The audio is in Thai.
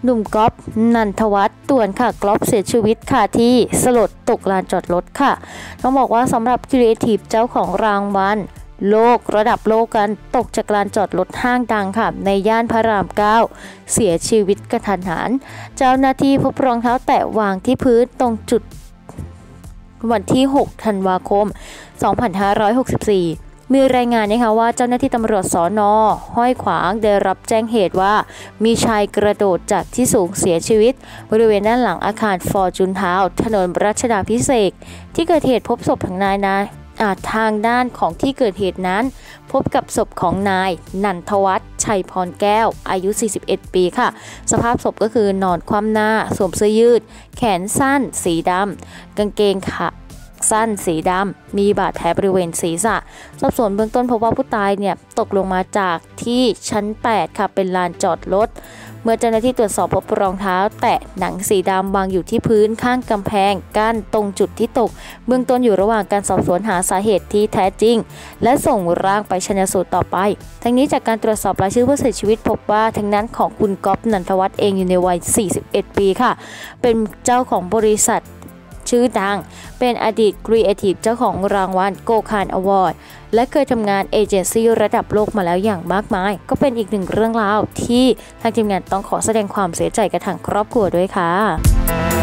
หนุ่มก๊อฟนันทวัฒน์ต่วนค่ะก๊อฟเสียชีวิตค่ะที่สลดตกลานจอดรถค่ะต้องบอกว่าสำหรับครีเอทีฟเจ้าของรางวัลโลกระดับโลกกันตกจากลานจอดรถห้างดังค่ะในย่านพระราม 9เสียชีวิตกระทันหันเจ้าหน้าที่พบรองเท้าแตะวางที่พื้นตรงจุดวันที่6 ธันวาคม 2564มีรายงานนะคะว่าเจ้าหน้าที่ตำรวจสน.ห้วยขวางได้รับแจ้งเหตุว่ามีชายกระโดดจากที่สูงเสียชีวิตบริเวณด้านหลังอาคารฟอร์จูนทาวน์ถนนรัชดาภิเษกที่เกิดเหตุพบศพของนายทางด้านของที่เกิดเหตุนั้นพบกับศพของนายนันทวัฒน์ชัยพรแก้วอายุ41ปีค่ะสภาพศพก็คือนอนคว่ำหน้าสวมเสื้อยืดแขนสั้นสีดำกางเกงขาสั้นสีดำมีบาดแผลบริเวณศีรษะสอบสวนเบื้องต้นพบว่าผู้ตายเนี่ยตกลงมาจากที่ชั้น8ค่ะเป็นลานจอดรถเมื่อเจ้าหน้าที่ตรวจสอบพบรองเท้าแตะหนังสีดำวางอยู่ที่พื้นข้างกำแพงกั้นตรงจุดที่ตกเบื้องต้นอยู่ระหว่างการสอบสวนหาสาเหตุที่แท้จริงและส่งร่างไปชันสูตรต่อไปทั้งนี้จากการตรวจสอบรายชื่อผู้เสียชีวิตพบว่าทั้งนั้นของคุณก๊อฟนันทวัฒน์เองอยู่ในวัย41ปีค่ะเป็นเจ้าของบริษัทชื่อดังเป็นอดีตครีเอทีฟเจ้าของรางวัลโกคานอวอร์ดและเคยทำงานเอเจนซี่ระดับโลกมาแล้วอย่างมากมายก็เป็นอีกหนึ่งเรื่องราวที่ทางทีมงานต้องขอแสดงความเสียใจกับทางครอบครัวด้วยค่ะ